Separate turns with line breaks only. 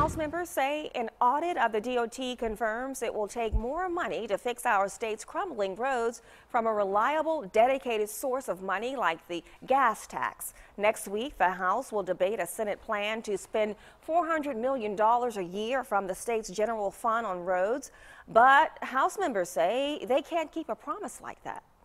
House members say an audit of the DOT confirms it will take more money to fix our state's crumbling roads from a reliable, dedicated source of money like the gas tax. Next week, the House will debate a Senate plan to spend $400 million a year from the state's general fund on roads. But House members say they can't keep a promise like that.